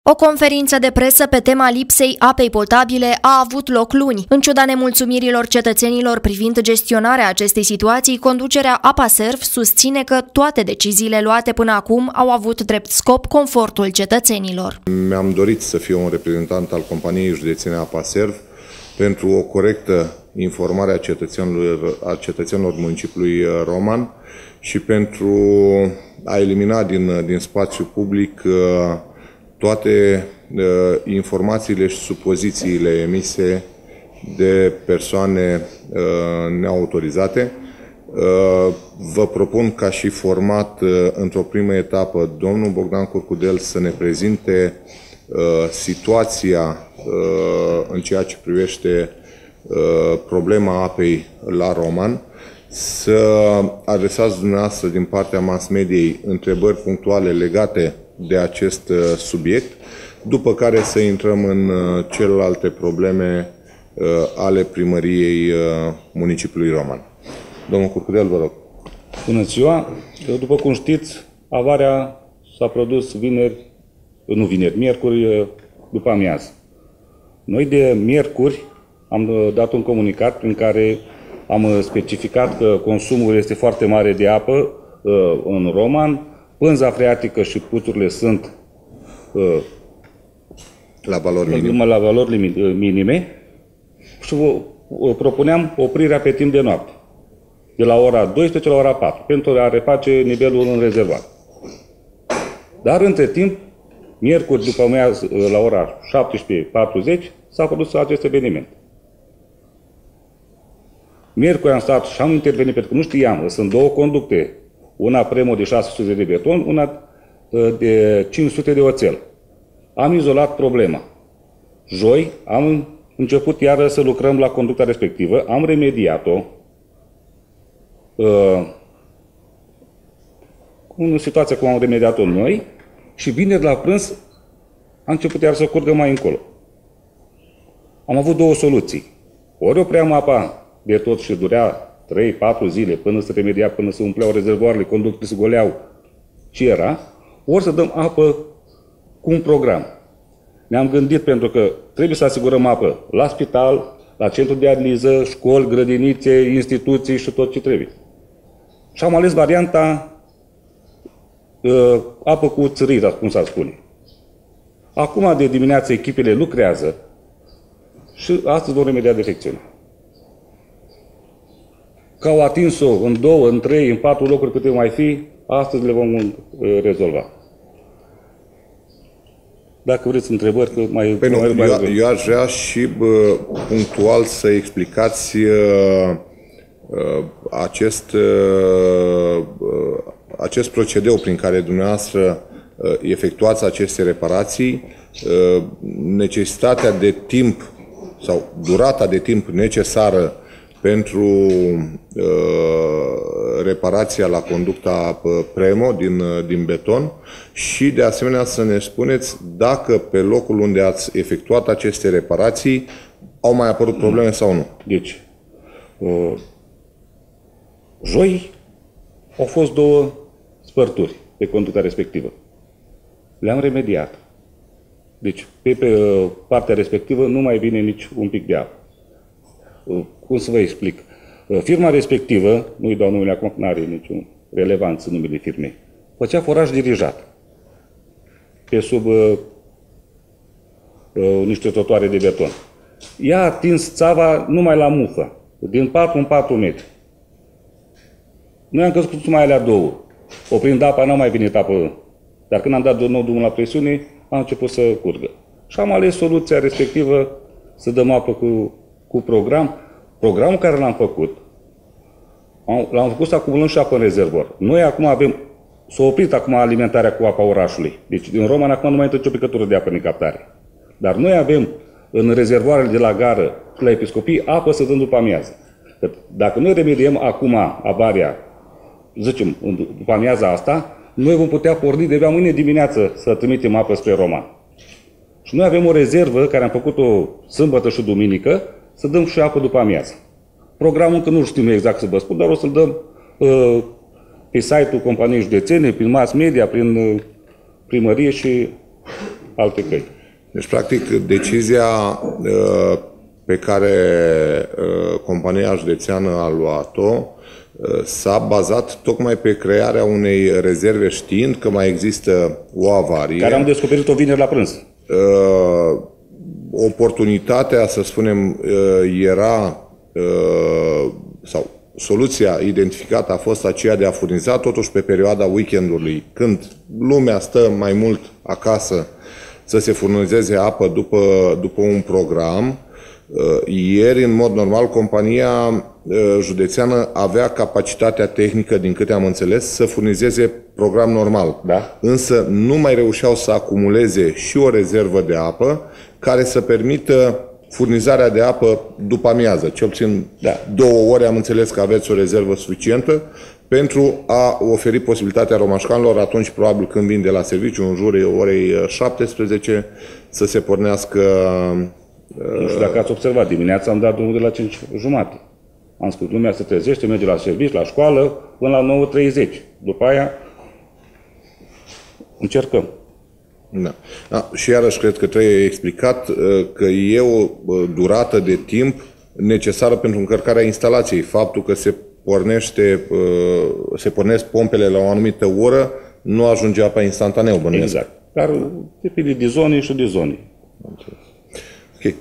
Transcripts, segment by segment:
O conferință de presă pe tema lipsei apei potabile a avut loc luni. În ciuda nemulțumirilor cetățenilor privind gestionarea acestei situații, conducerea APASERV susține că toate deciziile luate până acum au avut drept scop confortul cetățenilor. Mi-am dorit să fiu un reprezentant al companiei județene APASERV pentru o corectă informare a cetățenilor municipiului Roman și pentru a elimina din spațiu public toate informațiile și supozițiile emise de persoane neautorizate. Vă propun ca și format, într-o primă etapă, domnul Bogdan Curcudel să ne prezinte situația în ceea ce privește problema apei la Roman, să adresați dumneavoastră din partea mass mediei întrebări punctuale legate de acest subiect, după care să intrăm în celelalte probleme ale primăriei municipiului Roman. Domnul Curcudel, vă rog. Bună ziua! După cum știți, avarea s-a produs miercuri după amiază. Noi de miercuri am dat un comunicat prin care am specificat că consumul este foarte mare de apă în Roman, pânza freatică și puțurile sunt la valori minime și vă propuneam oprirea pe timp de noapte, de la ora 12 la ora 4, pentru a reface nivelul în rezervar. Dar între timp, miercuri după amiază, la ora 17:40, s-a produs acest eveniment. Miercuri am stat și am intervenit pentru că nu știam, sunt două conducte, una Premo de 600 de beton, una de 500 de oțel. Am izolat problema. Joi am început iară să lucrăm la conducta respectivă, am remediat-o. În situația cum am remediat-o noi și vineri la prânz a început iar să curgă mai încolo. Am avut două soluții. Ori opream apa de tot și durea 3-4 zile până se remedia, până se umpleau rezervoarele, conductele se goleau ce era, ori să dăm apă cu un program. Ne-am gândit pentru că trebuie să asigurăm apă la spital, la centru de analiză, școli, grădinițe, instituții și tot ce trebuie. Și am ales varianta apă cu țărâită, cum s-ar spune. Acum de dimineață echipele lucrează și astăzi vom remedia defecțiunea. Că au atins-o în 2, în 3, în 4 locuri câte mai fi, astăzi le vom rezolva. Dacă vreți întrebări, că mai... Eu aș vrea și punctual să explicați acest procedeu prin care dumneavoastră efectuați aceste reparații, necesitatea de timp sau durata de timp necesară pentru reparația la conducta Premo din beton și de asemenea să ne spuneți dacă pe locul unde ați efectuat aceste reparații au mai apărut probleme sau nu. Deci, joi au fost două spărturi pe conducta respectivă. Le-am remediat. Deci, pe partea respectivă nu mai vine nici un pic de apă. Cum să vă explic? Firma respectivă, nu-i dau numele acum, nu are niciun relevanță numele firmei, făcea foraj dirijat pe sub niște trotuare de beton. Ea a atins țava numai la mufă, din 4 în 4 metri. Noi am căzut mai alea două. Oprind apa, n-a mai venit apă. Dar când am dat din nou drumul la presiune, a început să curgă. Și am ales soluția respectivă să dăm apă cu program. Programul care l-am făcut să acumulăm și apă în rezervor. Noi acum s-a oprit acum alimentarea cu apa orașului. Deci din Roman acum nu mai intră nicio picătură de apă în captare. Dar noi avem în rezervoarele de la gară și la episcopii apă să dăm după amiază. Dacă noi remediem acum avaria, zicem, după amiaza asta, noi vom putea porni de-abia mâine dimineață să trimitem apă spre Roman. Și noi avem o rezervă care am făcut-o sâmbătă și duminică, să dăm și apă după amiază. Programul, că nu știm exact să vă spun, dar o să-l dăm pe site-ul companiei județene, prin mass media, prin primărie și alte căi. Deci, practic, decizia pe care compania județeană a luat-o s-a bazat tocmai pe crearea unei rezerve, știind că mai există o avarie. Care am descoperit-o vineri la prânz. Oportunitatea, să spunem, era, sau soluția identificată a fost aceea de a furniza totuși pe perioada weekendului, când lumea stă mai mult acasă, să se furnizeze apă după un program. Ieri, în mod normal, compania județeană avea capacitatea tehnică, din câte am înțeles, să furnizeze program normal. Da. Însă nu mai reușeau să acumuleze și o rezervă de apă care să permită furnizarea de apă după amiază. Cel puțin 2 ore am înțeles că aveți o rezervă suficientă pentru a oferi posibilitatea romașcanilor, atunci probabil când vin de la serviciu, în jurul orei 17, să se pornească. Nu știu dacă ați observat, dimineața am dat drumul de la 5:30. Am spus, lumea se trezește, merge la serviciu, la școală, până la 9:30. După aia încercăm. Da. Da. Și iarăși cred că trebuie explicat că e o durată de timp necesară pentru încărcarea instalației. Faptul că se pornesc pompele la o anumită oră, nu ajunge apa instantaneu, bănuiesc. Exact. Dar depinde de zone și de zone. Ok.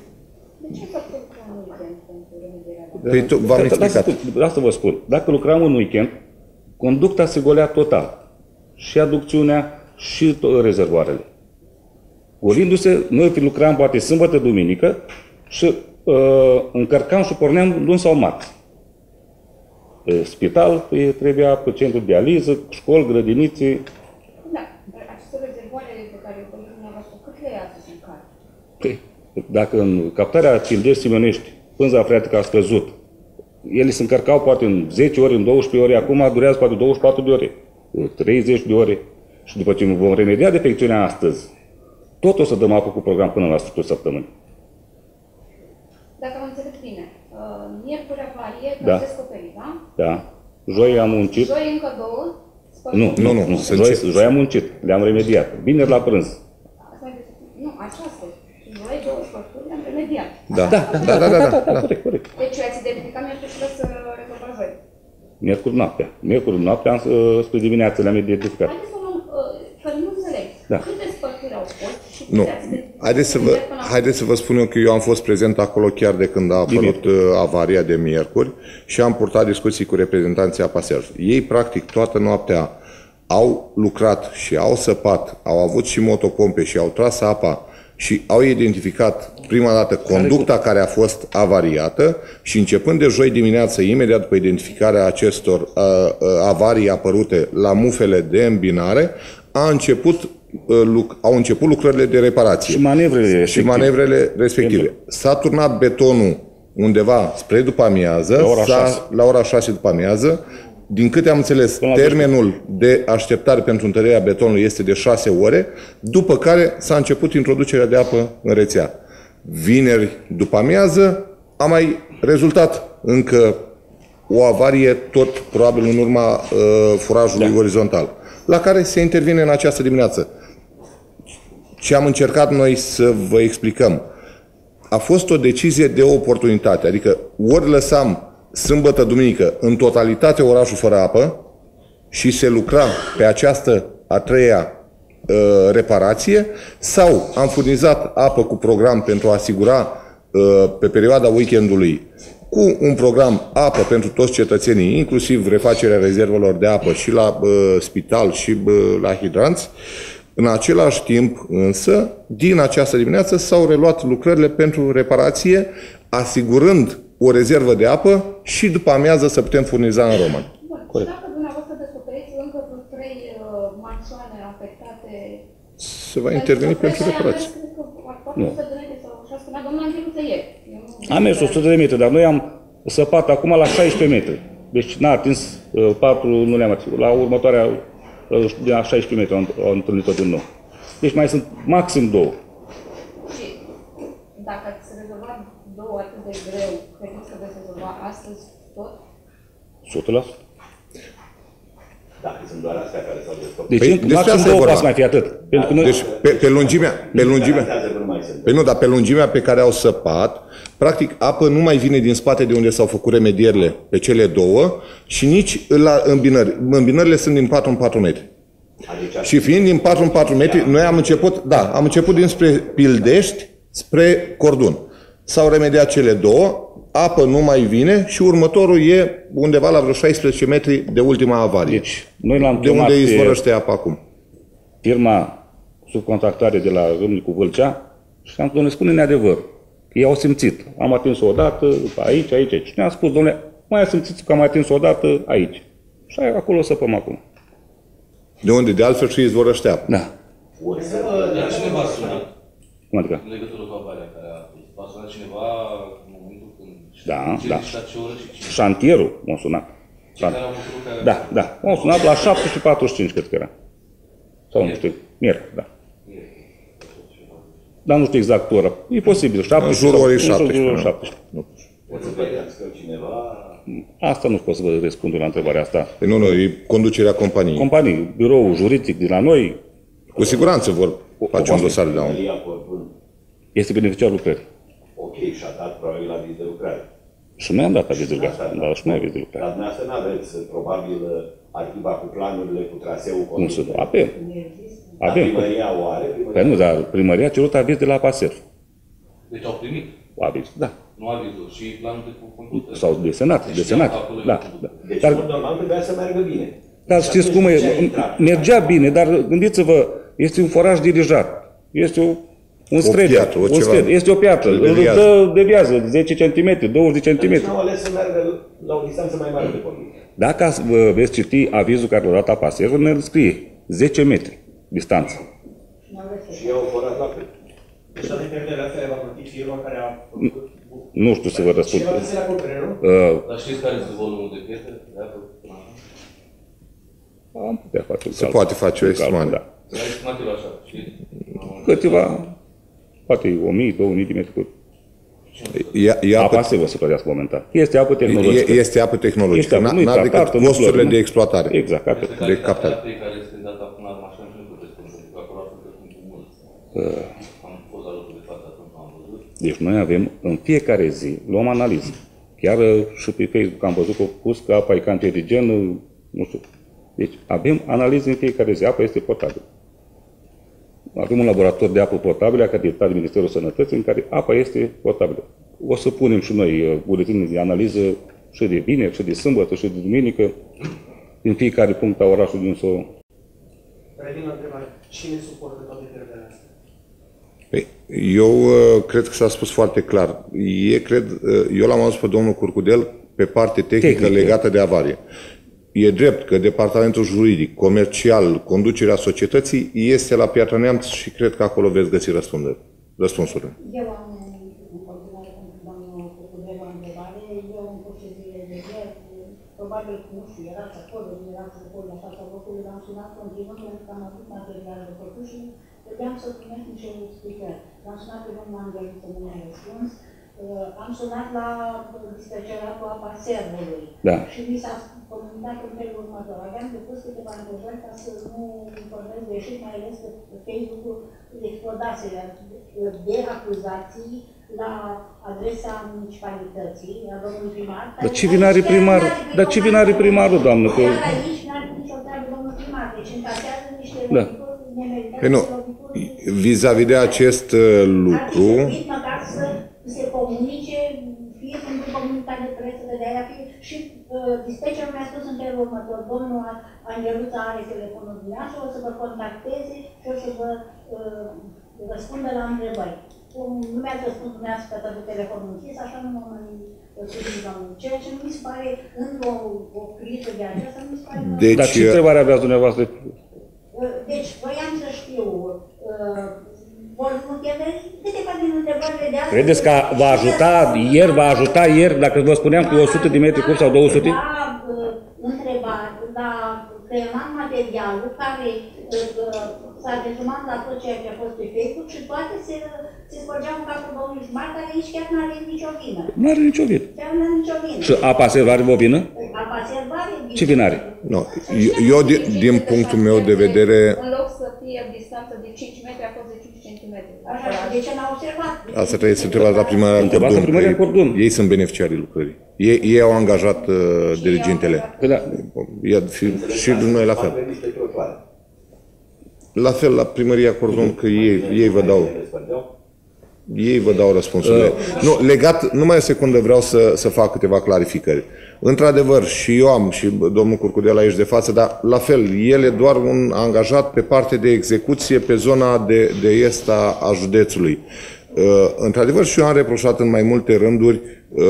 Păi v-am explicat. Asta vă spun. Dacă lucram în weekend, conducta se golea total. Și aducțiunea, și rezervoarele. Golindu-se, noi lucram poate sâmbătă, duminică și încărcam și porneam luni sau marți. Pe spital trebuia pe centru de dializă, școli, grădinițe. Da, dar aceste rezervoare pe care le vorbiți dumneavoastră, cât le ia să se încarce? Păi, dacă în captarea Fildeș-Simeonești pânza freatică a scăzut, ele se încărcau poate în 10 ori, în 12 ore, acum durează poate 24 de ore, 30 de ore. Și după ce vom remedia defecțiunea astăzi, tot o să dăm apă cu program până la sfârșitul săptămânii. Dacă am înțeles bine, miercuri avarie, Da. că descoperit, da? Da. Joi am muncit. Joi încă 2, Nu. Joi am muncit. Le-am remediat. Vineri la prânz. Nu, aceasta. Joi 2 spărturi le-am remediat. Da. Corect. Deci ați identificat miercuri și să rezolva joi. Miercuri noaptea, spre dimineață le-am identificat. Haideți să luăm, că nu înțeleg. Da. Câte spărturi au fost și Nu. câte ați identificat? Haideți să vă spun eu că eu am fost prezent acolo chiar de când a apărut avaria de miercuri și am purtat discuții cu reprezentanții APASERV. Ei, practic, toată noaptea au lucrat și au săpat, au avut și motopompe și au tras apa și au identificat prima dată conducta care a fost avariată și începând de joi dimineață, imediat după identificarea acestor avarii apărute la mufele de îmbinare, au început lucrările de reparație. Și manevrele respective. S-a turnat betonul undeva spre după amiază, la ora 6 după amiază. Din câte am înțeles, termenul de așteptare pentru întărirea betonului este de 6 ore, după care s-a început introducerea de apă în rețea. Vineri după amiază a mai rezultat încă o avarie, tot probabil în urma furajului orizontal, la care se intervine în această dimineață. Ce am încercat noi să vă explicăm, a fost o decizie de oportunitate, adică ori lăsam sâmbătă, duminică, în totalitate orașul fără apă și se lucra pe această a treia reparație, sau am furnizat apă cu program pentru a asigura pe perioada weekendului cu un program apă pentru toți cetățenii, inclusiv refacerea rezervelor de apă și la spital și la hidranți. În același timp, însă, din această dimineață s-au reluat lucrările pentru reparație, asigurând o rezervă de apă și după amiază să putem furniza în Roman. Bun. Și dacă dumneavoastră descoperiți încă vreo 3 manșoane afectate, se va interveni pentru reparație. Nu. Așa spunea domnul Antiluță ieri. Am mers 100 de metri, dar noi am săpat acum la 16 metri. Deci n-a atins 4, nu le-am atins. La următoarea, la 16 metri am întâlnit-o din nou. Deci mai sunt maxim 2. Și dacă ați rezolvat 2 atât de greu, credeți că veți rezolva astăzi tot? 100%. Dacă sunt doar astea care s-au descoperit. Deci, Păi, maxim 2 poate mai fi atât. Pentru că noi... Deci pe lungimea, păi nu, dar pe lungimea pe care au săpat, practic apă nu mai vine din spate de unde s-au făcut remedierile pe cele două și nici la îmbinări. Îmbinările sunt din 4 în 4 metri. Adică și fiind din 4 în 4 metri, noi am început dinspre Pildești spre Cordun. S-au remediat cele două, apă nu mai vine și următorul e undeva la vreo 16 metri de ultima avarie. Deci, noi l-am de unde izvorăște apa acum? Firma subcontractare de la Râmnicu Vâlcea și am zis, domnule, spune-ne adevăr. Ei au simțit. Am atins o dată, aici. Și ne-am spus, domnule, mai simțiți că am atins o dată aici. Și acolo săpăm acum. De unde de altfel și izvorăște apă. Da. De cineva a sunat. Cum adică? În legătură cu avaria care a fost. A sunat cineva în momentul când... Da. Ce oră și cine? Șantierul m-a sunat. Cei care au făcut care... Da. M-a sunat la 7:45, cred că era. Sau nu știu, miercuri, da. Dar nu știu exact ora. E posibil, 7 în jurul orei 17. Poți să vedeți că cineva... Asta nu pot să vă răspund la întrebarea asta. Nu, e conducerea companiei. Companii, biroul juridic de la noi... Cu siguranță vor face un dosar de la unul. Este beneficiar lucrării. Ok, și-a dat probabil aviz de lucrare. Și noi am dat aviz de lucrare. Dar și noi aviz de lucrare. Dar dumneavoastră nu aveți, probabil, arhiva cu planurile, cu traseul... Nu știu, avem. Primăria o are? Păi nu, dar primăria a cerut aviz de la APASERV. Deci au primit. Aviz, da. Nu avizul. Și planul de completare. Sau desenat. Da. Deci, în mod normal, trebuia să meargă bine. Dar știți cum e? Mergea bine, dar gândiți-vă, este un foraj dirijat. Este un stret. Este o piatră. Îl deviază 10 cm, 20 cm. Deci nu au ales să meargă la o distanță mai mare de pornire. Dacă veți citi avizul care l-a dat APASERV, ne scrie 10 metri distanță. Și ei au forat la fel. Deci toate pierderile astea le va plăti firma care a făcut... Nu știu să vă răspund. Cineva trebuie să le acopere, nu? Dar știți care este volumul de pierdere? Am putea face un Se poate face o estimare. Da. Dar estimativ așa, știți? Câteva, poate 1000, 2000 de metri cub. Apa se vă să plătească momentan. Este apă tehnologică. Este apă tehnologică. N-are decât costurile de exploatare. Exact. De captare. Care este data până la mașină și nu puteți spune, pentru că acolo a fost cu mulți. Am fost alături de față atunci, am văzut. Deci noi avem, în fiecare zi, luăm analiză. Chiar și pe Facebook am văzut că au pus că apa e cancerigenă, nu știu. Deci avem analize în fiecare zi. Apa este potabilă. Avem un laborator de apă potabilă acreditat de Ministerul Sănătății în care apa este potabilă. O să punem și noi buletine de analiză și de vineri, și de sâmbătă, și de duminică, din fiecare punct a orașului din Soron. Revin la întrebare. Cine suportă toate pierderile astea? Păi, eu cred că s-a spus foarte clar. Eu l-am auzit pe domnul Curcudel pe parte tehnică legată de avarie. E drept că departamentul juridic, comercial, conducerea societății este la Piatra Neamț și cred că acolo veți găsi răspunsurile. Eu am în continuare pentru domnul Curcudel o întrebare. Eu în curse zile de ieri, probabil că nu știu, erați acolo la fața locului, l-am sunat continuu pentru că am avut material de făcut și trebuiam să primesc niște explicări. L-am sunat pe domnul Angelic să nu mi-a răspuns. Am sunat la dispeceratul APASERV-ului și mi s-a comunicat în felul următor. Aveam depus câteva întrebări ca să nu informez greșit, mai ales că Facebook-ul explodase de acuzații la adresa municipalității, a domnului primar. Dar ce vine are primarul? Dar ce vine are primarul, doamnă? Iar aici n-ar fi nicio treabă domnul primar, deci încasează niște lovituri nemeritate. Nu, vis-a-vis de acest lucru... Ar fi trebuit măcar să se comunice, fie pentru comunicare de presă, de aia, fie și dispatcherul mi-a spus în felul următor, domnul Angeluța are telefonul dumneavoastră, o să vă contacteze și o să vă răspundă la întrebări. Nu mi-ați răspuns dumneavoastră că ați avut telefonul închis, așa nu mă mai spune domnul. Ceea ce nu mi se pare, într-o criză de aceasta, nu mi se pare... Deci, dar ce întrebare aveați dumneavoastră? Deci, voiam să știu... câteva din întrebările de astăzi... Credeți că va ajuta ieri, dacă vă spuneam cu 100 de metri cub sau 200? La creionat materialul care s-a rezumat la tot ceea ce a fost pe Facebook și toate se spărgeau în capul domnului Șmar, care aici chiar nu are nicio vină. Nu are nicio vină. Chiar nu are nicio vină. Și APASERV are o vină? APASERV are vină. Ce vină are? Nu. Eu, din punctul meu de vedere... În loc să fie distanță de 5 metri, a fost de 5 cm. Așa, de ce n-au observat? Asta trebuie să întrebați la primăria Cordon. Ei sunt beneficiarii lucrării. Ei au angajat dirigintele. Și noi la fel. La fel la primăria Cordon, că ei vă dau... Ei vă dau răspunsurile. Nu, legat, numai o secundă vreau să fac câteva clarificări. Într-adevăr, și eu am, și domnul Curcudel aici de față, dar la fel, el e doar un angajat pe parte de execuție pe zona de est a județului. Într-adevăr, și eu am reproșat în mai multe rânduri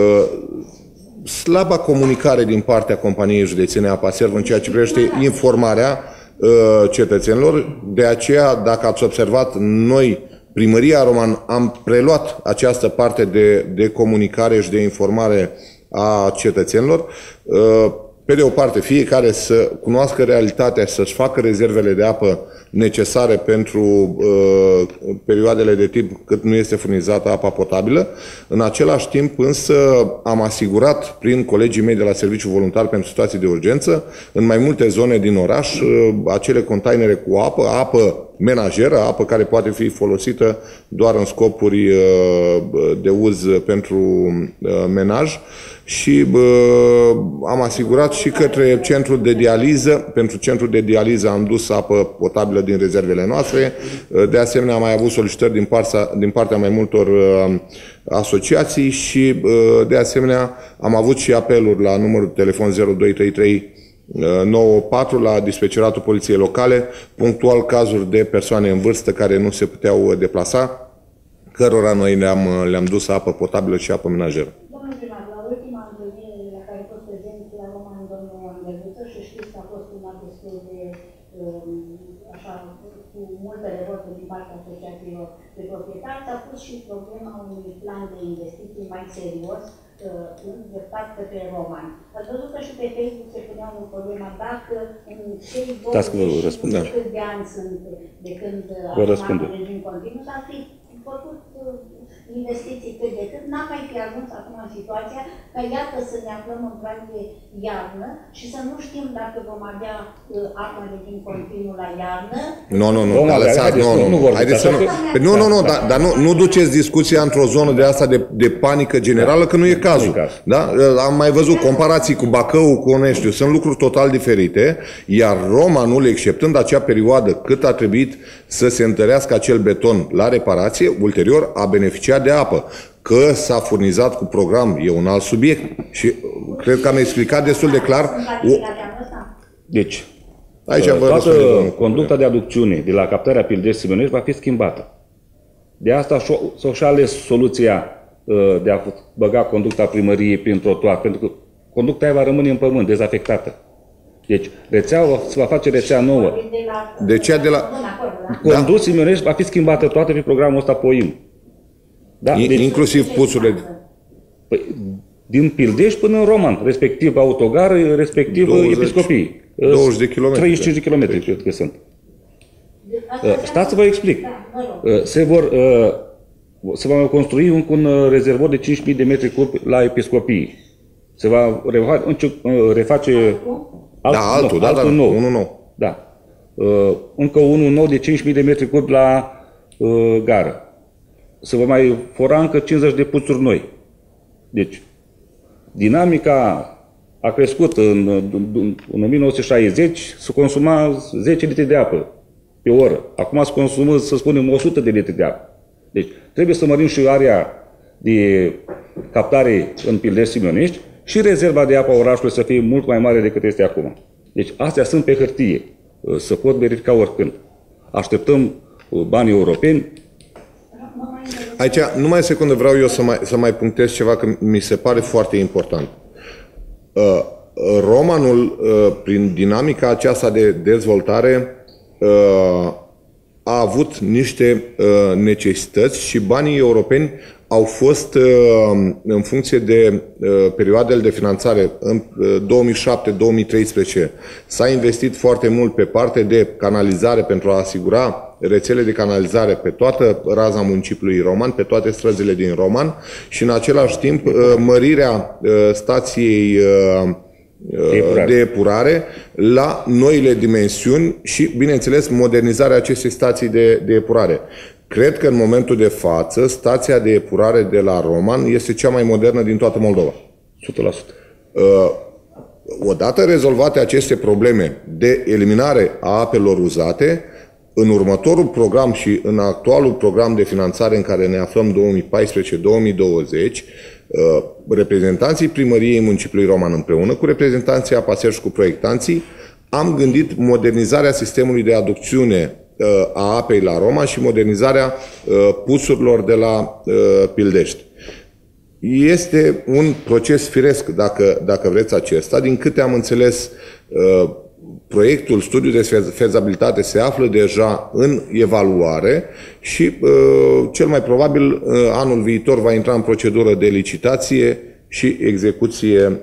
slaba comunicare din partea companiei județene Apa Serv în ceea ce privește informarea cetățenilor. De aceea, dacă ați observat, noi, Primăria Roman, am preluat această parte de comunicare și de informare a cetățenilor. Pe de o parte, fiecare să cunoască realitatea și să-și facă rezervele de apă necesare pentru perioadele de timp cât nu este furnizată apa potabilă. În același timp, însă, am asigurat prin colegii mei de la Serviciul Voluntar pentru Situații de Urgență, în mai multe zone din oraș, acele containere cu apă menajeră, apă care poate fi folosită doar în scopuri de uz pentru menaj, și am asigurat și către centrul de dializă. Pentru centrul de dializă am dus apă potabilă din rezervele noastre. De asemenea, am mai avut solicitări din partea mai multor asociații și, de asemenea, am avut și apeluri la numărul de telefon 0233 94 la dispeceratul poliției locale, punctual cazuri de persoane în vârstă care nu se puteau deplasa, cărora noi le-am dus apă potabilă și apă menajeră. Domnul primar, la ultima întâlnire la care a fost prezent la Roman domnul Andreluță și știți că a fost una destul de așa, cu multe revolte din partea asociațiilor de proprietari, s-a pus și problema unui plan de investiții mai serios îndreptat către Roman. Ați văzut că și pe Facebook se punea o problema dacă în cei 20 de ani sunt de când avem regim continuu, s-ar fi făcut investiții cât de cât, n-am mai fi ajuns acum în situația că iată să ne aflăm în plan de iarnă și să nu știm dacă vom avea apă de timp continuu la iarnă. Nu, dar nu duceți discuția într-o zonă de asta de panică generală, că nu e cazul. Da? Am mai văzut comparații cu Bacău, cu Oneștiu, sunt lucruri total diferite, iar Romanul, exceptând acea perioadă cât a trebuit să se întărească acel beton la reparație, ulterior a beneficiat de apă. Că s-a furnizat cu program e un alt subiect și cred că am explicat destul de clar. Deci, aici toată conducta de aducțiune de la captarea Pildești-Simeonești va fi schimbată. De asta și-a ales soluția de a băga conducta primăriei prin trotuar, pentru că conducta aia va rămâne în pământ, dezafectată. Deci, rețeaua se va face rețea nouă. Condus Simeonești va fi schimbată toată pe programul ăsta POIM. Da? Deci, inclusiv puțurile. Păi, din Pildești până în Roman, respectiv autogar, respectiv 20, episcopii. 20 de kilometri. 35 de kilometri, cred că sunt. Stați să vă explic. Se va construi un rezervor de 5.000 de metri cubi la episcopii. Se va reface altul nou. Unul nou. Da. Încă unul nou de 5.000 de metri cubi la gară. Se va mai fora încă 50 de puțuri noi. Deci, dinamica a crescut. În 1960 se consuma 10 litri de apă pe oră. Acum se consumă, să spunem, 100 de litri de apă. Deci, trebuie să mărim și area de captare în Pildești-Simeonești și rezerva de apă a orașului să fie mult mai mare decât este acum. Deci, astea sunt pe hârtie. Se pot verifica oricând. Așteptăm banii europeni. Aici, numai o secundă, vreau eu să mai punctez ceva, că mi se pare foarte important. Romanul, prin dinamica aceasta de dezvoltare, a avut niște necesități și banii europeni au fost, în funcție de perioadele de finanțare, în 2007-2013 s-a investit foarte mult pe parte de canalizare pentru a asigura rețele de canalizare pe toată raza municipiului Roman, pe toate străzile din Roman și în același timp mărirea stației de epurare la noile dimensiuni și, bineînțeles, modernizarea acestei stații de epurare. Cred că în momentul de față, stația de epurare de la Roman este cea mai modernă din toată Moldova. 100%. Odată rezolvate aceste probleme de eliminare a apelor uzate, în următorul program și în actualul program de finanțare în care ne aflăm 2014-2020, reprezentanții Primăriei Municipiului Roman împreună cu reprezentanții APASER și cu proiectanții am gândit modernizarea sistemului de aducțiune a apei la Roman și modernizarea pusurilor de la Pildești. Este un proces firesc, dacă vreți acesta. Din câte am înțeles, proiectul, studiul de fezabilitate se află deja în evaluare și cel mai probabil anul viitor va intra în procedură de licitație și execuție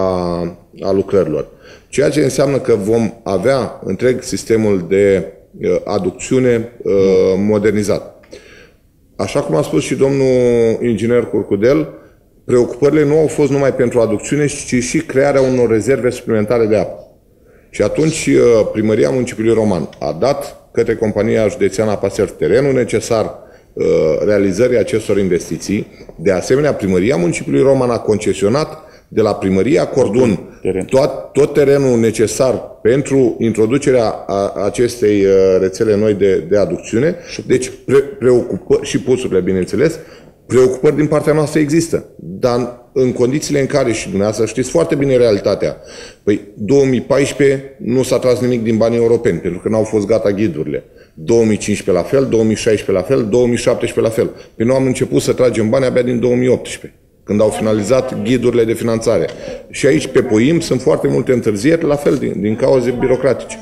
a lucrărilor. Ceea ce înseamnă că vom avea întreg sistemul de aducțiune modernizat. Așa cum a spus și domnul inginer Curcudel, preocupările nu au fost numai pentru aducțiune, ci și crearea unor rezerve suplimentare de apă. Și atunci Primăria Municipiului Roman a dat către compania județeană APASER terenul necesar realizării acestor investiții. De asemenea, Primăria Municipiului Roman a concesionat de la Primăria Cordun tot terenul necesar pentru introducerea acestei rețele noi de aducțiune. Deci, preocupări și pusurile, bineînțeles, preocupări din partea noastră există. Dar în condițiile în care, și dumneavoastră știți foarte bine realitatea, păi 2014 nu s-a tras nimic din banii europeni, pentru că n-au fost gata ghidurile. 2015 la fel, 2016 la fel, 2017 la fel. Păi noi am început să tragem bani abia din 2018, când au finalizat ghidurile de finanțare. Și aici, pe POIM, sunt foarte multe întârzieri, la fel, din cauze birocratice.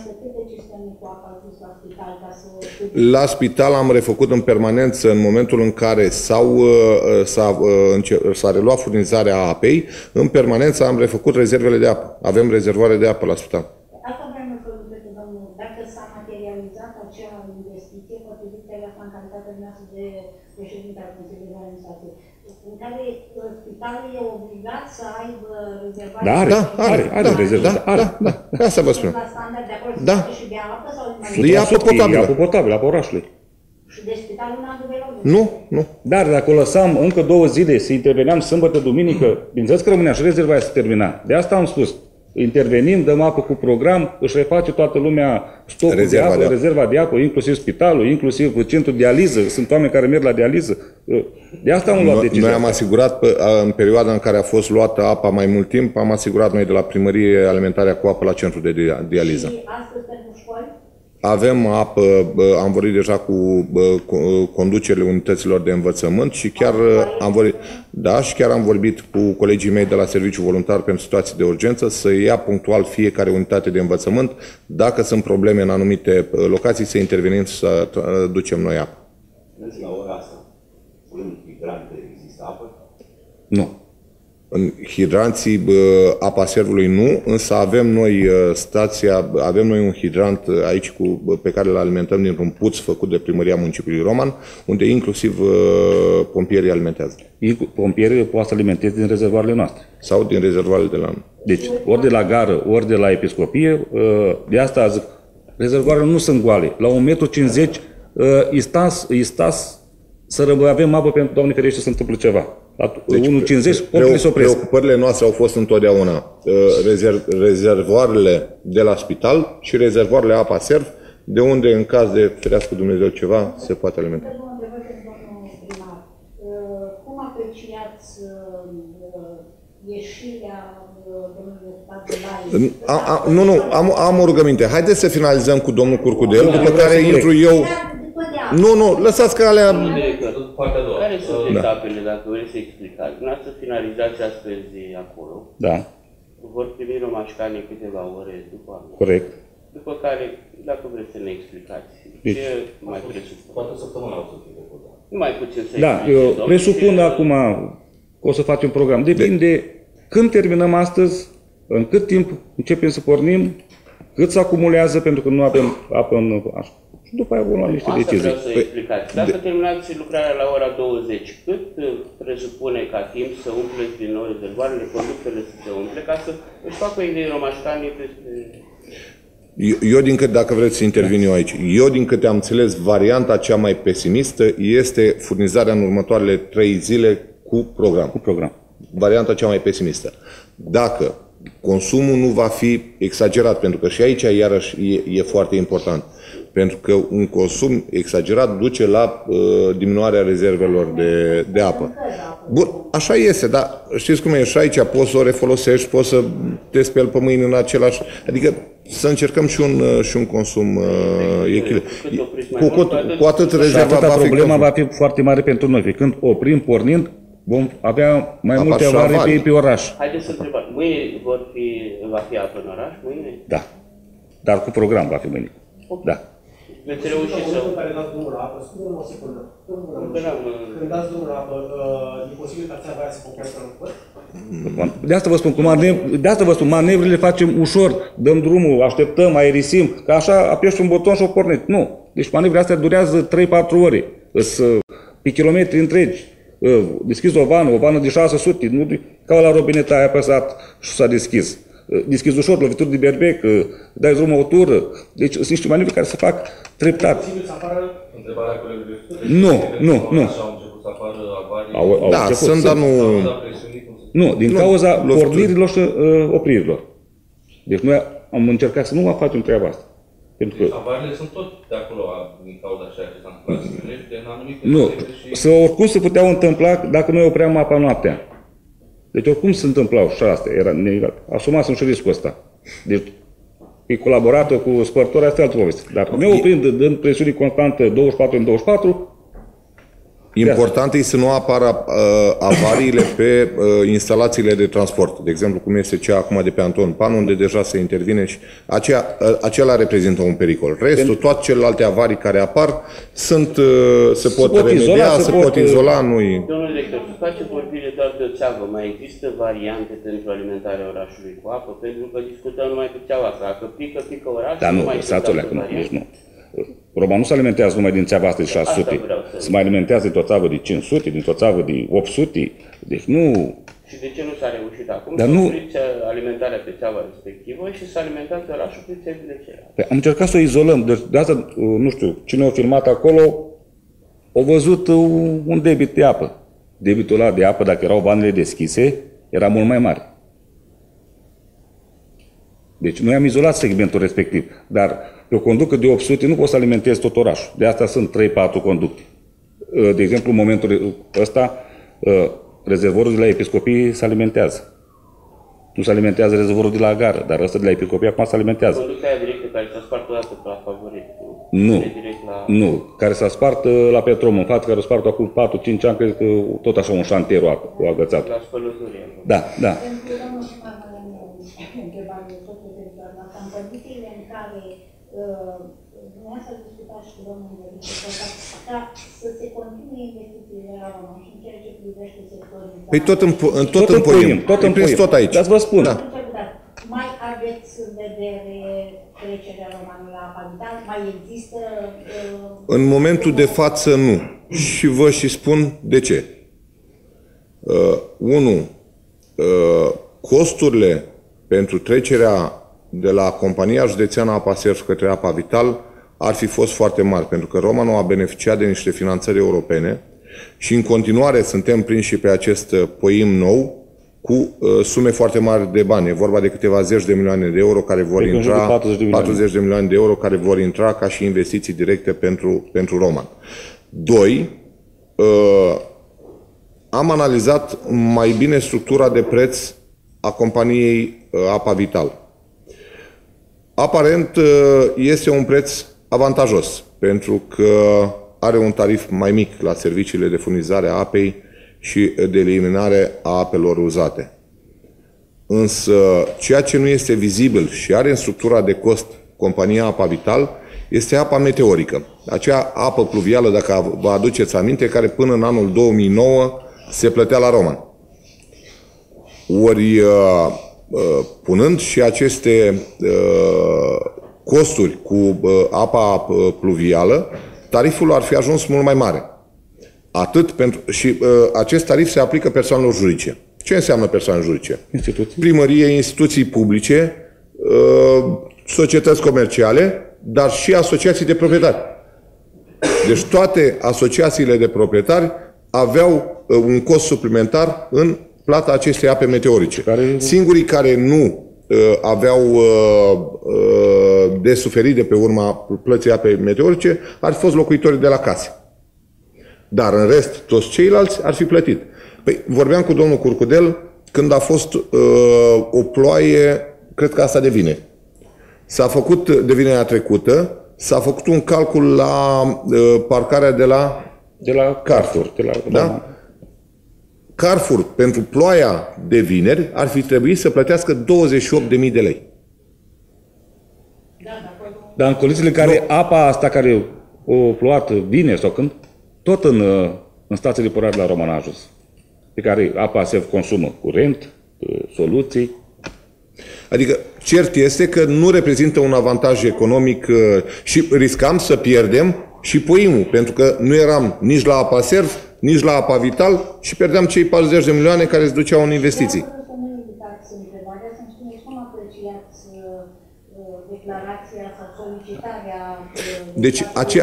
La spital am refăcut în permanență în momentul în care s-a reluat furnizarea apei, în permanență am refăcut rezervele de apă. Avem rezervoare de apă la spital. Asta vreau să întreb, domnul, dacă s-a materializat acea investiție potrivit în calitatea noastră de președinte al Consiliului de Administrație, în care spitalul e obligat să aibă rezervare? Are rezervare. Da, asta vă spun. La standard de acolo și de apă sau de apă potabilă. Apă potabilă, apă orașului. Și de spitalul n-a dubelat? Nu. Dar dacă o lăsam încă 2 zile, să interveneam sâmbătă, duminică, bineînțeles că rămânea și rezervarea să termina. De asta am spus. Intervenim, dăm apă cu program, își reface toată lumea stocul de apă, rezerva de apă, inclusiv spitalul, inclusiv centrul de dializă. Sunt oameni care merg la dializă. De asta am luat decizia. Noi am asigurat, în perioada în care a fost luată apa mai mult timp, am asigurat noi de la Primărie alimentarea cu apă la centrul de dializă. Și astăzi pentru școli? Avem apă, am vorbit deja cu conducerile unităților de învățământ și chiar am vorbit cu colegii mei de la Serviciul Voluntar pentru Situații de Urgență să ia punctual fiecare unitate de învățământ. Dacă sunt probleme în anumite locații, să intervenim să ducem noi apă. La ora asta, în hidrant există apă? Nu. În hidranții APASER-ului nu, însă avem noi avem noi un hidrant aici pe care îl alimentăm dintr-un puț făcut de Primăria Municipiului Roman, unde inclusiv pompierii alimentează. Pompierii poate să alimenteze din rezervoarele noastre. Sau din rezervoarele de la noi. Deci, ori de la gară, ori de la episcopie, de asta zic, rezervoarele nu sunt goale. La 1,50 m să avem apă pentru, Doamne ferește, să se întâmplă ceva. La 1,50 pompele se opresc. Preocupările noastre au fost întotdeauna rezervoarele de la spital și rezervoarele APASER, de unde, în caz de, ferească Dumnezeu, ceva, se poate alimenta. Cum apreciați ieșirea domnului Stat de Nu, am o rugăminte. Haideți să finalizăm cu domnul Curcudel, după care intru eu. Nu, lăsați că alea... Care sunt etapele, dacă vreți să explicați? Dumneavoastră finalizați astăzi acolo. Da. Vor primi romașcanii câteva ore după. Corect. După care, dacă vreți să ne explicați, ce mai presupun? Poate săptămâna o să fie făcut. Mai puțin să Da, eu presupun acum că o să facem program. Depinde când terminăm astăzi, în cât timp începem să pornim, cât se acumulează, pentru că nu avem apă în... și după aia vom lua niște decizii. Asta vreau să explicați. Dacă terminați lucrarea la ora 20, cât presupune ca timp să umpleți din nou rezervoarele, conductele să se umple, ca să își facă o idee romașcanii despre... Eu din câte, dacă vreți să intervin eu aici, eu din câte am înțeles, varianta cea mai pesimistă este furnizarea în următoarele 3 zile cu program. Cu program. Varianta cea mai pesimistă. Dacă consumul nu va fi exagerat, pentru că și aici iarăși e foarte important, pentru că un consum exagerat duce la diminuarea rezervelor de apă. Bun, așa este, dar știți cum e, și aici poți să o refolosești, poți să te speli pe mâini în același... Adică să încercăm și un consum echilibrat. Cu atât rezerva va fi... Problema va fi foarte mare pentru noi. Când oprim, pornind, vom avea mai multe avarii pe oraș. Haideți să întrebăm. Mâine va fi apă în oraș? Mâine? Da. Dar cu program va fi mâine. Okay. Da. Veți reuși să... Care dați drumul la apă, scuze-mă o secundă. Când dați drumul la apă, e posibil ca țeava aia să poprească în păr? De asta vă spun, manevrele facem ușor, dăm drumul, așteptăm, aerisim, că așa apeși un buton și o pornești. Nu. Deci manevrele astea durează 3-4 ore. Pe kilometri întregi. Deschizi o vană de 600, nu ca la robineta aia apăsat și s-a deschis. Deschizi ușor, lovituri de berbec, dai drumul o tură. Deci sunt niște manevre care se fac treptat. Întrebarea colegului. Nu. Așa au început să apară avarii. Da, sunt, dar nu... Nu, din cauza pornirilor și opririlor. Deci noi am încercat să nu mai facem treaba asta. Pentru că... Avariile sunt tot de acolo din cauza ceea ce s-a întâmplat. Nu, oricum se puteau întâmpla dacă noi opream apa noaptea. Deci oricum se întâmplau și astea, asumasem și riscul ăsta. Deci e colaborată cu spărtori, asta e altă poveste. Dacă ne oprim dând presiune constantă 24 în 24, important e să nu apară avariile pe instalațiile de transport. De exemplu, cum este cea acum de pe Anton Pan, unde deja se intervine și acela reprezintă un pericol. Restul, toate celelalte avarii care apar, se pot remedia, se pot izola. Domnule director, se face vorbire doar de o țeavă. Mai există variante pentru alimentarea orașului cu apă? Pentru că discutăm numai cu țeava asta. Dacă pică orașul, dar nu mai există. Roman nu se alimentează numai din țeava asta de 600, se mai alimentează dintr-o țeavă de 500, dintr-o țeavă de 800, deci nu... Și de ce nu s-a reușit acum dar să opriți alimentarea pe țeava respectivă și să alimentați orașul pe țevile celelalte? Păi am încercat să o izolăm, deci de asta, nu știu, cine a filmat acolo, a văzut un debit de apă. Debitul ăla de apă, dacă erau vanele deschise, era mult mai mare. Deci noi am izolat segmentul respectiv, dar pe o conductă de 800 nu poți să alimentezi tot orașul. De asta sunt 3-4 conducte. De exemplu, în momentul ăsta, rezervorul de la Episcopie se alimentează. Nu se alimentează rezervorul de la gară, dar ăsta de la Episcopie acum se alimentează. Conducta aia directă care s-a spart odată pe la Favorit. Nu, care s-a spart la Petrom, în față, care s-a spart acum 4-5 ani, cred că tot așa un șantier o agățat. La spălătorie. Da. În condițiile în care dumneavoastră discutați cu domnul ministru, ca să se continue investițiile la Roman și în ceea ce privește sectorul. Păi tot împoim. Tot aici. Dar vă spun. Da. Mai aveți în vedere trecerea Romanului la apa vitală? Mai există... În momentul de față nu. Și vă și spun de ce. Costurile pentru trecerea de la Compania Județeană Apa Serv către Apa Vital ar fi fost foarte mari, pentru că Romanul a beneficiat de niște finanțări europene și în continuare suntem prinși pe acest poim nou cu sume foarte mari de bani. E vorba de câteva zeci de milioane de euro care vor intra, 40 de milioane de euro care vor intra ca și investiții directe pentru Roman. 2. Am analizat mai bine structura de preț a companiei Apa Vital. Aparent este un preț avantajos, pentru că are un tarif mai mic la serviciile de furnizare a apei și de eliminare a apelor uzate. Însă, ceea ce nu este vizibil și are în structura de cost compania Apa Vital este apa meteorică. Acea apă pluvială, dacă vă aduceți aminte, care până în anul 2009 se plătea la Roman. Ori punând și aceste costuri cu apa pluvială, tariful ar fi ajuns mult mai mare. Și acest tarif se aplică persoanelor juridice. Ce înseamnă persoane juridice? Instituții. Primărie, instituții publice, societăți comerciale, dar și asociații de proprietari. Deci toate asociațiile de proprietari aveau un cost suplimentar în plata acestei ape meteorice. Singurii care nu aveau de suferit de pe urma plății apei meteorice ar fi fost locuitorii de la case. Dar în rest, toți ceilalți ar fi plătit. Păi, vorbeam cu domnul Curcudel când a fost o ploaie, cred că asta de vineri. S-a făcut de vinerea trecută, s-a făcut un calcul la parcarea de la Carrefour. Da? Carrefour, pentru ploaia de vineri, ar fi trebuit să plătească 28.000 de lei. Dar în condițiile în care apa asta care o plouat vineri sau când, tot în stațiile porare la Roman a ajuns. Pe care apa se consumă curent, soluții. Adică cert este că nu reprezintă un avantaj economic și riscam să pierdem și Poimul, pentru că nu eram nici la Apa Serv, nici la Apa Vital și pierdeam cei 40 de milioane care îți duceau în investiții. Vreau să nu invitați întrebarea, să-mi spuneți cum apreciați declarația sau solicitarea... Deci,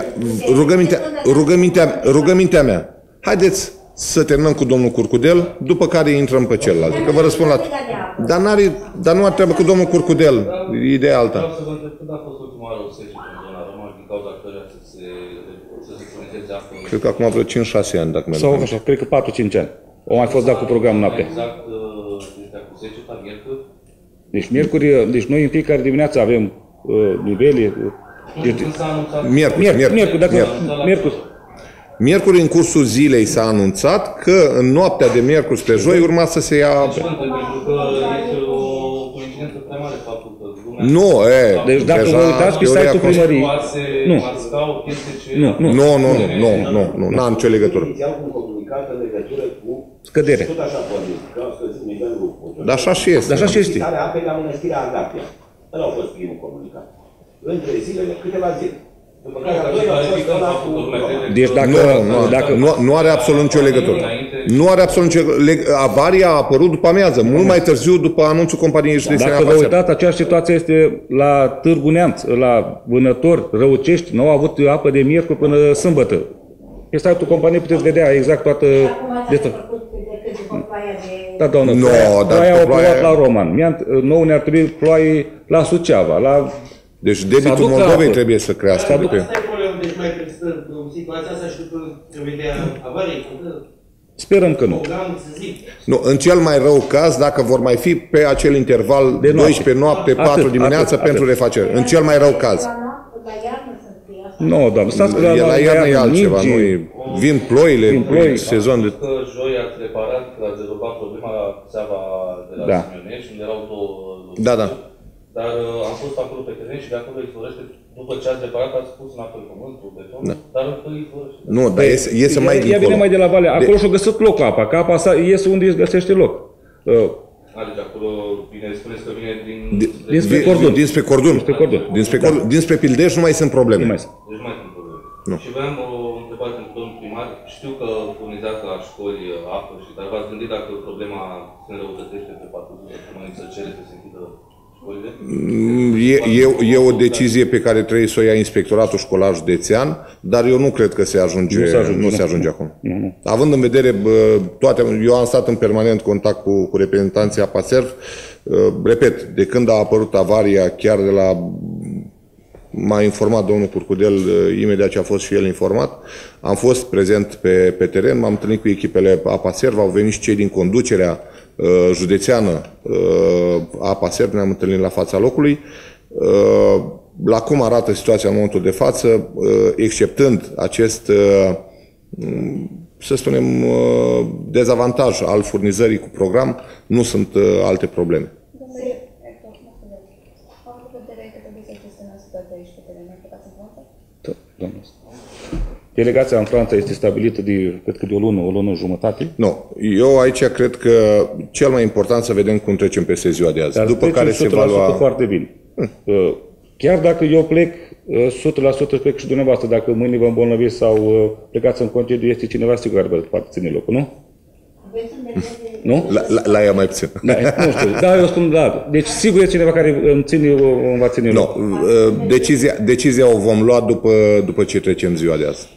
rugămintea mea, haideți să terminăm cu domnul Curcudel, după care intrăm pe celălalt. Că vă răspund la... Dar nu ar trebui cu domnul Curcudel, ideea alta. Vreau să vă întreb când a fost ultima oară o secetă în zona Roman, din cauza căreia să se furnizeze apă? Cred că acum vreo 5-6 ani, dacă mi-am sau așa, cred că 4-5 ani. O mai fost dat cu programul noapte. Exact, este cu seceta, miercuri? Deci miercuri, deci noi în fiecare dimineață avem nivele... Miercuri în cursul zilei s-a anunțat că în noaptea de miercuri spre joi urma să se ia apă. Pentru că este o coincidență prea mare faptul că lumea... Nu, deci dacă vă uitați pe site-ul primăriei... Nu, n-am nicio legătură. Inițial cu un comunicat în legătură cu... Scădere. Tot așa pornit, că au scăzut nivelul potului. Dar așa și este. Dar așa și este. Care apei la Mănăstirea Agapia. Ăla a fost primul comunicat. Între zilele, câteva zile. După care a doilea a fost ăla cu... Deci nu are absolut nicio legătură. Nu are absolut nicio legătură. Avaria a apărut după amiază, mult mai târziu după anunțul companiei județene. Dacă vă uitați, aceeași situație este la Târgu Neamț, la Vânători, Răucești, nu au avut apă de miercuri până sâmbătă. Pe site-ul companiei puteți vedea exact toată... Da, doamnă, ploaia a plouat la Roman. Nou ne-ar trebui ploaie la Suceava, la... Deci debitul Moldovei trebuie să crească. Deci mai există situația asta și după prevederea avariei? Sperăm că nu. Nu, în cel mai rău caz, dacă vor mai fi pe acel interval de 12 noapte, 4 dimineața pentru refacere. În cel mai rău caz. Nu, doamne, stați că la iarnă e altceva. Vin ploile, sezon de... Că joi ați reparat, ați rezolvat problema la țeava de la Simionești, unde erau două... Da. Dar am fost acolo pe teren și de acolo izvorăște, după ce ați reparat, ați pus în apă pământul, beton, dar încă izvorăște. Nu, dar iese mai dincolo. Ea vine mai de la vale. Acolo și-a găsit loc apa, că apa asta iese unde îți găsește loc. Deci acolo vine, spuneți că vine dinspre Cordon. Dinspre Pildeș nu mai sunt probleme. Deci nu mai sunt probleme. Și vreau o întrebare pentru domnul primar. Știu că furnizați la școli apă, dar v-ați gândit dacă problema se înrăutățește pe parcursul săptămânii să cere să se închidă școlile? E o decizie pe care trebuie să o ia Inspectoratul Școlar Județean, dar eu nu cred că se ajunge acum. Având în vedere toate, eu am stat în permanent contact cu reprezentanții Apa Serv, repet, de când a apărut avaria, chiar de la... M-a informat domnul Curcudel imediat ce a fost și el informat. Am fost prezent pe teren, m-am întâlnit cu echipele Apa Serv, au venit și cei din conducerea județeană Apa Serv, ne-am întâlnit la fața locului. La cum arată situația în momentul de față, exceptând acest, să spunem, dezavantaj al furnizării cu program, nu sunt alte probleme. Delegația în Franța este stabilită de, cred că de o lună jumătate. Nu. Eu aici cred că cel mai important să vedem cum trecem peste ziua de azi. Dar după care se va lua... foarte bine. Chiar dacă eu plec 100% plec și dumneavoastră, dacă mâine vă îmbolnăviți sau plecați în concediu, este cineva sigur care vă poate ține locul, nu? Nu? La ea mai puțin. Da, nu știu. Da, eu spun, da. Deci sigur este cineva care îmi va ține locul. Nu. Decizia o vom lua după ce trecem ziua de azi.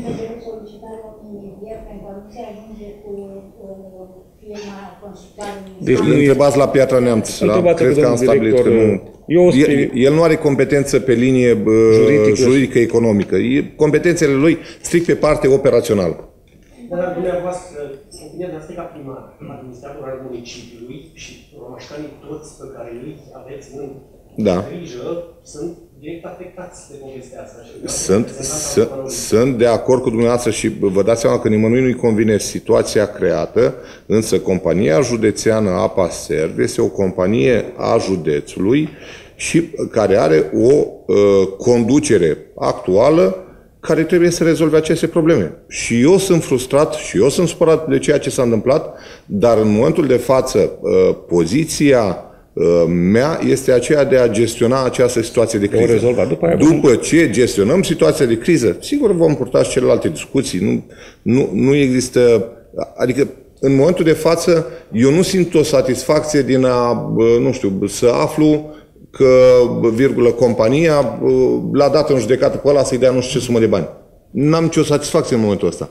Deci întrebați la Piatra Neamț. Cred că am stabilit că nu. El nu are competență pe linie juridică economică. Competențele lui strict pe parte operațională. Dar dumneavoastră, opinia noastră ca primar, administrator al municipiului și romașcanii toți pe care îi aveți în grijă, sunt direct afectați de povestea asta. Sunt de acord cu dumneavoastră și vă dați seama că nimănui nu-i convine situația creată, însă compania județeană Apa Serv este o companie a județului și care are o conducere actuală care trebuie să rezolve aceste probleme. Și eu sunt frustrat și eu sunt supărat de ceea ce s-a întâmplat, dar în momentul de față poziția mea este aceea de a gestiona această situație de criză. După ce gestionăm situația de criză, sigur vom purta și celelalte discuții. Nu există... Adică, în momentul de față, eu nu simt o satisfacție din a, nu știu, să aflu că, compania l-a dat în judecată pe ăla să-i dea nu știu ce sumă de bani. N-am nicio satisfacție în momentul ăsta.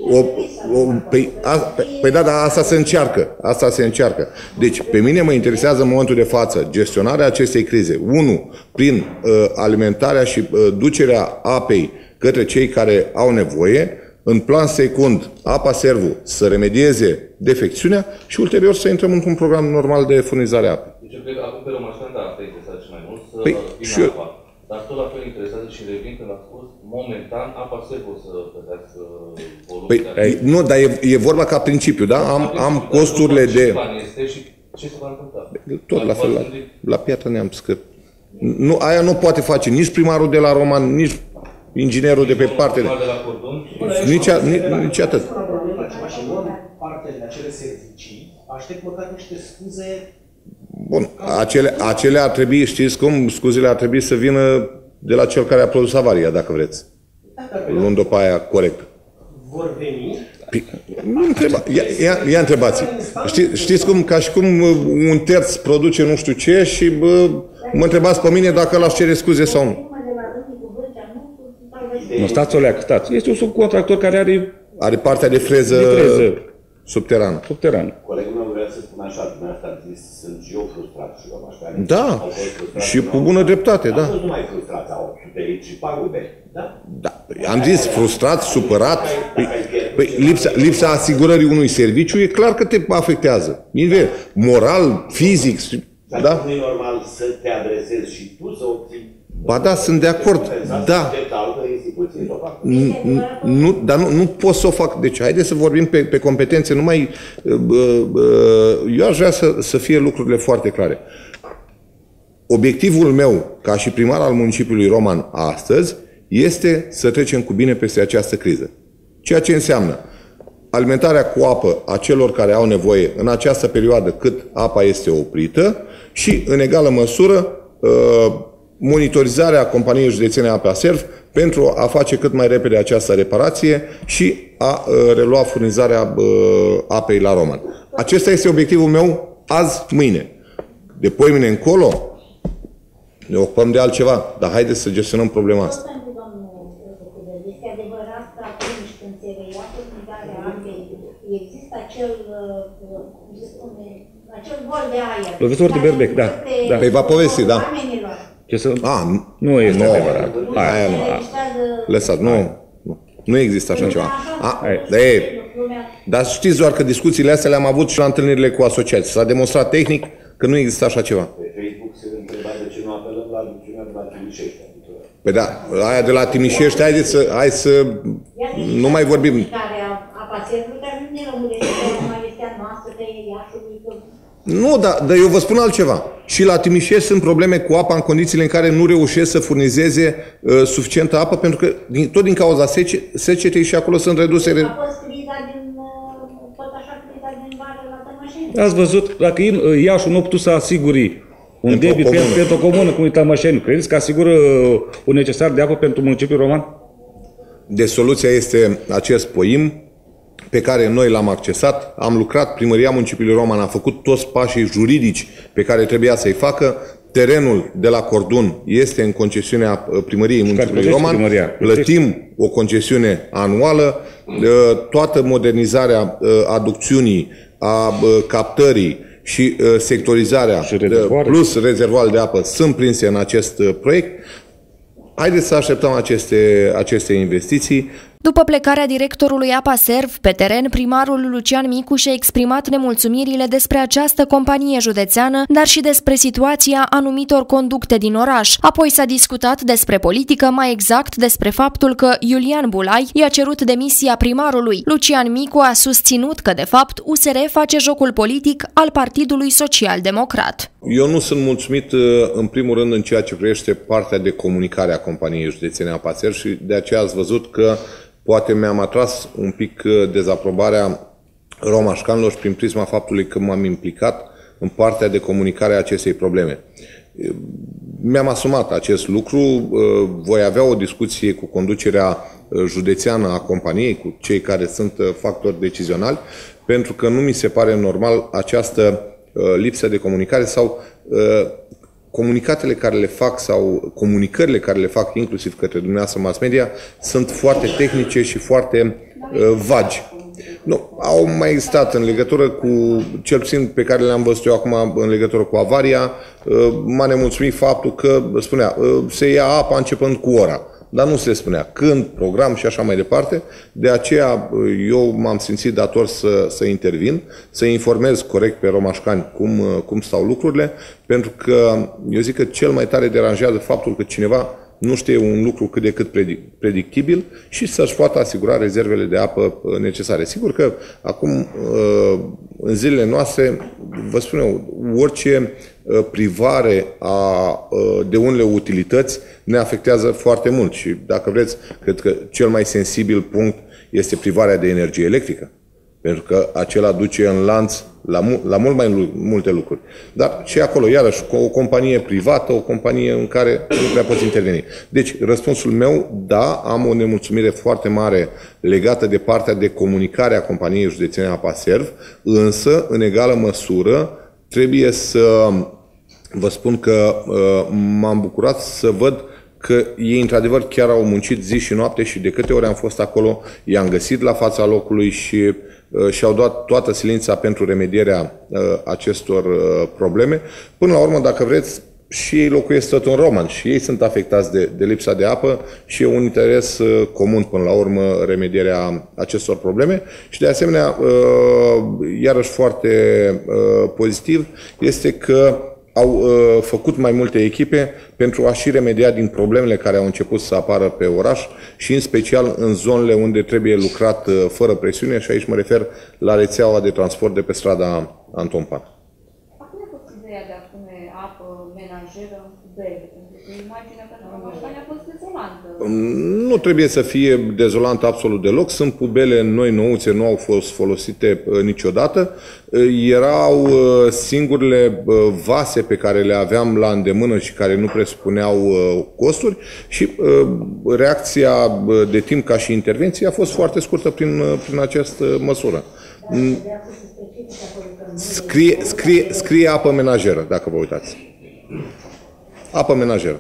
Păi da, dar asta se încearcă. Asta se încearcă. Deci, pe mine mă interesează în momentul de față gestionarea acestei crize. Unu, prin alimentarea și ducerea apei către cei care au nevoie. În plan secund, Apa Servu să remedieze defecțiunea și ulterior să intrăm într-un program normal de furnizare a apei. Deci, eu cred că acum pe Romașcan, da, asta interesează și mai mult, să vină apa. Dar tot la fel interesează și revin când a spus, momentan, Apa Servu o să plătească volumul. Nu, dar e vorba ca principiu, da? Am costurile de... Ce se va întâmpla? Tot la fel, la Piatra Neamț, că aia nu poate face nici primarul de la Roman, nici inginerul de pe parte de... Nici atât. Parte de acele servicii, aștept măcar niște scuze. Bun, acele ar trebui, știți cum, scuzele ar trebui să vină de la cel care a produs avaria, dacă vreți. Luând-o pe aia corectă. Vor veni? Ia întrebați. Știți cum, ca și cum un terț produce nu știu ce și mă întrebați pe mine dacă l-aș cere scuze sau nu. Nu, stați o leacă, stați. Este un subcontractor care are partea de freză subterană. Colegul meu vrea să spun așa, dumneavoastră ați zis, sunt și eu frustrat și romașcani. Da, și cu bună dreptate, da. Am fost numai frustrați, au suferit și pagube, da? Da, am zis, frustrat, supărat. Lipsa asigurării unui serviciu e clar că te afectează. Moral, fizic, da? Nu e normal să te adresezi și tu să obții. Ba da, sunt de acord, da. Dar nu pot să o fac. Deci, haideți să vorbim pe competențe. Eu aș vrea să fie lucrurile foarte clare. Obiectivul meu, ca și primar al municipiului Roman astăzi, este să trecem cu bine peste această criză. Ceea ce înseamnă alimentarea cu apă a celor care au nevoie în această perioadă cât apa este oprită și, în egală măsură, monitorizarea companiei județene Apa Serv pentru a face cât mai repede această reparație și a relua furnizarea apei la Roman. Acesta este obiectivul meu azi, mâine. De poimine încolo ne ocupăm de altceva, dar haideți să gestionăm problema asta. Este adevărat că atunci când se reia furnizarea apei, există acel, cum se spune, acel gol de aer. Lovitor de berbec, da. Păi va povesti, da. Nu este adevărat. Aia nu. Lăsați, nu există așa ceva. Dar știți doar că discuțiile astea le-am avut și la întâlnirile cu asociații. S-a demonstrat tehnic că nu există așa ceva. Pe Facebook se întreba de ce nu apelăm la aduciunea de la Timișești. Păi da, aia de la Timișești, hai să nu mai vorbim. Nu, dar eu vă spun altceva. Și la Timișești sunt probleme cu apa în condițiile în care nu reușesc să furnizeze suficientă apă, pentru că tot din cauza secetei și acolo sunt reduse... A fost criza din vară la Tămășeni. Ați văzut, dacă Iașul nu a putut să asiguri Un debit pentru o comună, cum e Tămășeni. Credeți că asigură un necesar de apă pentru municipiul Roman? Deci soluția este acest POIM pe care noi l-am accesat. Am lucrat, Primăria Municipiului Roman a făcut toți pașii juridici pe care trebuia să-i facă. Terenul de la Cordun este în concesiunea Primăriei Municipiului Roman. Plătim o concesiune anuală. Toată modernizarea aducțiunii, a captării și sectorizarea plus rezervoare de apă sunt prinse în acest proiect. Haideți să așteptăm aceste investiții. După plecarea directorului APASERV pe teren, primarul Lucian Micu și-a exprimat nemulțumirile despre această companie județeană, dar și despre situația anumitor conducte din oraș. Apoi s-a discutat despre politică, mai exact despre faptul că Iulian Bulai i-a cerut demisia primarului. Lucian Micu a susținut că, de fapt, USR face jocul politic al Partidului Social Democrat. Eu nu sunt mulțumit, în primul rând, în ceea ce privește partea de comunicare a companiei județene APASERV și de aceea ați văzut că poate mi-am atras un pic dezaprobarea romașcanilor prin prisma faptului că m-am implicat în partea de comunicare a acestei probleme. Mi-am asumat acest lucru, voi avea o discuție cu conducerea județeană a companiei, cu cei care sunt factori decizionali, pentru că nu mi se pare normal această lipsă de comunicare sau comunicatele care le fac sau comunicările care le fac inclusiv către dumneavoastră mass media sunt foarte tehnice și foarte vagi. Nu, au mai existat în legătură cu, cel puțin pe care le-am văzut eu acum în legătură cu avaria, m-a nemulțumit faptul că spunea se ia apa începând cu ora. Dar nu se spunea când, program și așa mai departe. De aceea eu m-am simțit dator să intervin, să informez corect pe romașcani cum stau lucrurile, pentru că eu zic că cel mai tare deranjează faptul că cineva nu știe un lucru cât de cât predictibil și să-și poată asigura rezervele de apă necesare. Sigur că acum, în zilele noastre, vă spun eu, orice privare de unele utilități ne afectează foarte mult și, dacă vreți, cred că cel mai sensibil punct este privarea de energie electrică, pentru că acela duce în lanț la mult mai multe lucruri. Dar și acolo, iarăși, o companie privată, o companie în care nu prea poți interveni. Deci, răspunsul meu, da, am o nemulțumire foarte mare legată de partea de comunicare a companiei județene APASERV, însă, în egală măsură, trebuie să vă spun că m-am bucurat să văd că ei, într-adevăr, chiar au muncit zi și noapte și de câte ori am fost acolo, i-am găsit la fața locului și și-au dat toată silința pentru remedierea acestor probleme. Până la urmă, dacă vreți, și ei locuiesc tot în Roman și ei sunt afectați de lipsa de apă și e un interes comun, până la urmă, remedierea acestor probleme. Și de asemenea, iarăși foarte pozitiv, este că au făcut mai multe echipe pentru a și remedia din problemele care au început să apară pe oraș și în special în zonele unde trebuie lucrat fără presiune și aici mă refer la rețeaua de transport de pe strada Anton Pan. Acum a fost ideea de a pune apă menajeră în cubele, pentru că imaginea pentru Romașcani a fost dezolantă. Nu trebuie să fie dezolantă absolut deloc. Sunt pubele noi nouțe, nu au fost folosite niciodată. Erau singurele vase pe care le aveam la îndemână și care nu presupuneau costuri și reacția de timp ca și intervenție a fost foarte scurtă prin această măsură. Scrie apă menajeră, dacă vă uitați. Apă menajeră.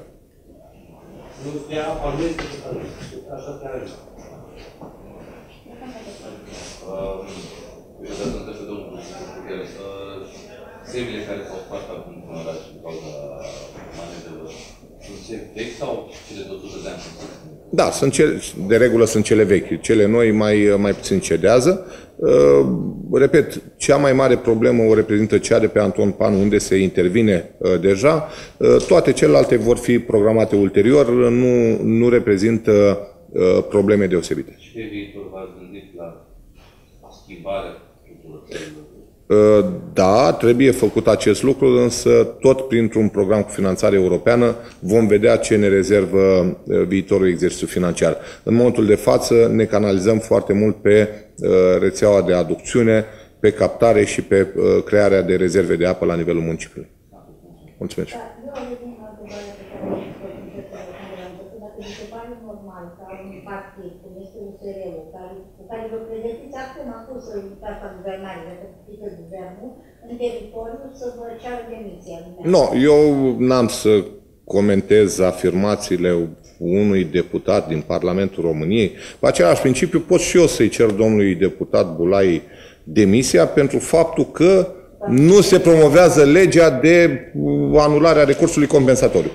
Semile care s-au spart acum în oraș din cauza manevrelor sunt cele vechi sau cele de 100 de ani? Da, de regulă sunt cele vechi. Cele noi mai puțin cedează. Repet, cea mai mare problemă o reprezintă cea de pe Anton Pan, unde se intervine deja. Toate celelalte vor fi programate ulterior, nu reprezintă probleme deosebite. Ce viitor v-ați gândit la schimbarea tuturor? Da, trebuie făcut acest lucru, însă tot printr-un program cu finanțare europeană vom vedea ce ne rezervă viitorul exercițiu financiar. În momentul de față ne canalizăm foarte mult pe rețeaua de aducțiune, pe captare și pe crearea de rezerve de apă la nivelul municipiului. Mulțumesc. Da, eu revin la întrebarea pe care am spus la început, dacă mi se pare normal ca un partid, cum este USR-ul, cu care vă pregătiți acum să intrați la guvernare, dacă pică guvernul, în teritoriu să vă ceară demisia. Nu, eu n-am să comentez afirmațiile unui deputat din Parlamentul României. Pe același principiu pot și eu să-i cer domnului deputat Bulai demisia pentru faptul că nu se promovează legea de anulare a recursului compensatoriu.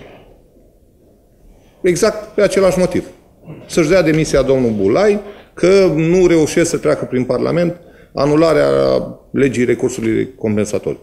Exact pe același motiv. Să-și dea demisia domnul Bulai că nu reușește să treacă prin Parlament anularea legii recursului compensatoriu.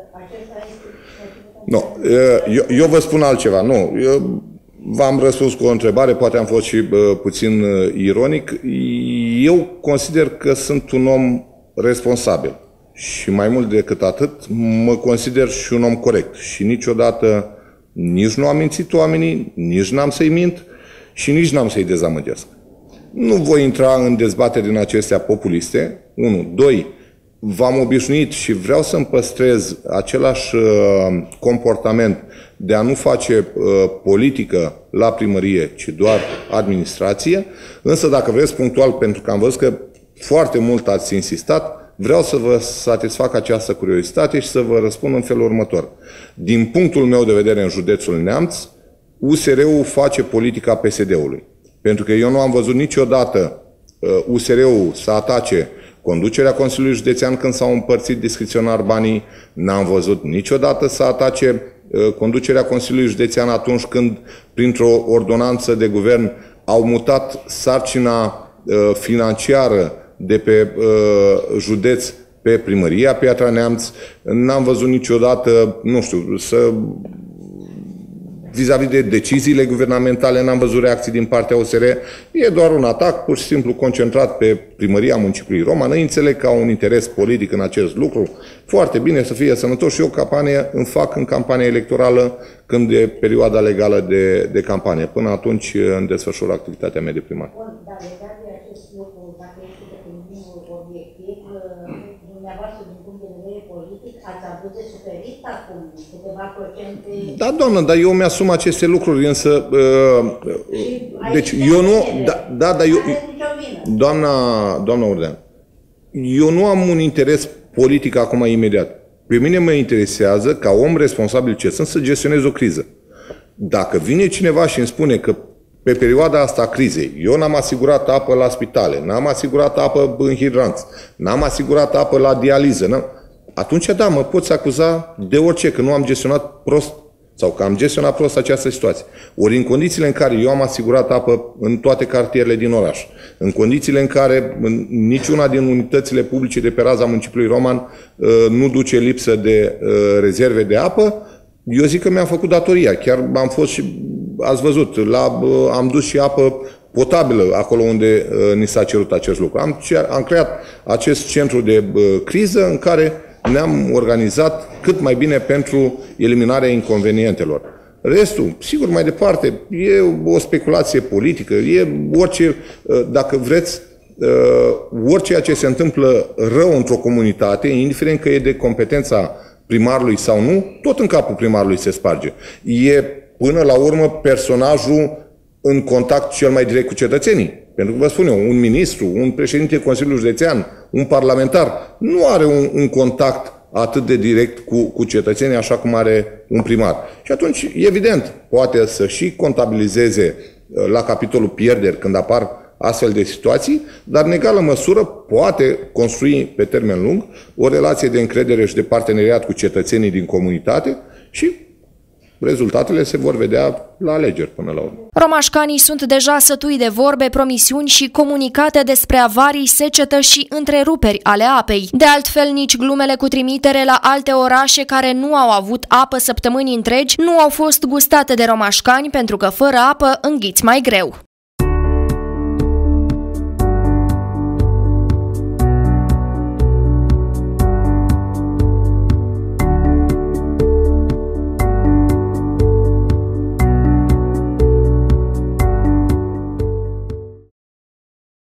Nu. Eu vă spun altceva. Nu. V-am răspuns cu o întrebare, poate am fost și puțin ironic. Eu consider că sunt un om responsabil. Și mai mult decât atât, mă consider și un om corect. Și niciodată nici nu am mințit oamenii, nici n-am să-i mint și nici n-am să-i dezamăgesc. Nu voi intra în dezbateri din acestea populiste. 1. 2. V-am obișnuit și vreau să-mi păstrez același comportament de a nu face politică la primărie, ci doar administrație. Însă, dacă vreți punctual, pentru că am văzut că foarte mult ați insistat, vreau să vă satisfac această curiozitate și să vă răspund în felul următor. Din punctul meu de vedere în județul Neamț, USR-ul face politica PSD-ului. Pentru că eu nu am văzut niciodată USR-ul să atace conducerea Consiliului Județean când s-au împărțit discreționar banii, n-am văzut niciodată să atace conducerea Consiliului Județean atunci când, printr-o ordonanță de guvern, au mutat sarcina financiară de pe județ pe primăria Piatra Neamț. N-am văzut niciodată, nu știu, vis-a-vis de deciziile guvernamentale, n-am văzut reacții din partea USR. E doar un atac pur și simplu concentrat pe primăria municipiului Roman. Înțeleg că au un interes politic în acest lucru. Foarte bine, să fie sănătos și eu îmi fac în campania electorală când e perioada legală de campanie. Până atunci îmi desfășur activitatea mea de primar. Dar legat de acest lucru, dacă este determinul obiectiv, dumneavoastră, din punct de vedere politic, ați avut de suferit acum câteva procente... Da, doamnă, dar eu mi-asum aceste lucruri, însă... deci eu nu... Da, eu... Doamna Urdean, eu nu am un interes politic acum imediat. Pe mine mă interesează, ca om responsabil ce sunt, să gestionez o criză. Dacă vine cineva și îmi spune că pe perioada asta a crizei, eu n-am asigurat apă la spitale, n-am asigurat apă în hidranți, n-am asigurat apă la dializă, atunci da, mă poți acuza de orice, că nu am gestionat prost sau că am gestionat prost această situație. Ori în condițiile în care eu am asigurat apă în toate cartierele din oraș, în condițiile în care niciuna din unitățile publice de pe raza municipiului Roman nu duce lipsă de rezerve de apă, eu zic că mi-am făcut datoria. Chiar am fost și, ați văzut, am dus și apă potabilă acolo unde ni s-a cerut acest lucru. Am creat acest centru de criză în care ne-am organizat cât mai bine pentru eliminarea inconvenientelor. Restul, sigur, mai departe, e o speculație politică, e orice, dacă vreți, orice ce se întâmplă rău într-o comunitate, indiferent că e de competența primarului sau nu, tot în capul primarului se sparge. E, până la urmă, personajul în contact cel mai direct cu cetățenii. Pentru că vă spun eu, un ministru, un președinte Consiliului Județean, un parlamentar, nu are un contact atât de direct cu cetățenii așa cum are un primar. Și atunci, evident, poate să și contabilizeze la capitolul pierderi când apar astfel de situații, dar în egală măsură poate construi pe termen lung o relație de încredere și de parteneriat cu cetățenii din comunitate și rezultatele se vor vedea la alegeri până la urmă. Romașcanii sunt deja sătui de vorbe, promisiuni și comunicate despre avarii, secetă și întreruperi ale apei. De altfel, nici glumele cu trimitere la alte orașe care nu au avut apă săptămâni întregi nu au fost gustate de romașcani, pentru că fără apă înghiți mai greu.